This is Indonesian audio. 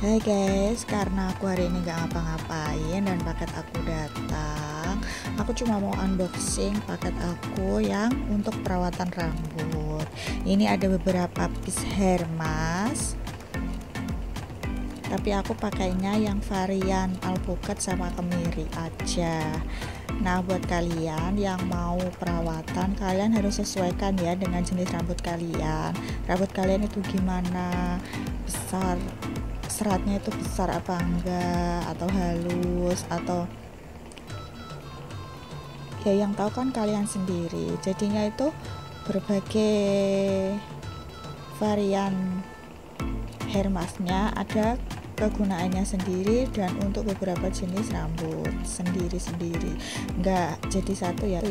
Hai guys, karena aku hari ini gak ngapa-ngapain dan paket aku datang, aku cuma mau unboxing paket aku yang untuk perawatan rambut. Ini ada beberapa piece hair mask, tapi aku pakainya yang varian alpukat sama kemiri aja. Nah, buat kalian yang mau perawatan, kalian harus sesuaikan ya dengan jenis rambut kalian. Rambut kalian itu gimana, besar, seratnya itu besar apa enggak, atau halus, atau ya yang tahu kan kalian sendiri. Jadinya itu berbagai varian hair masknya ada kegunaannya sendiri, dan untuk beberapa jenis rambut sendiri-sendiri, enggak jadi satu ya.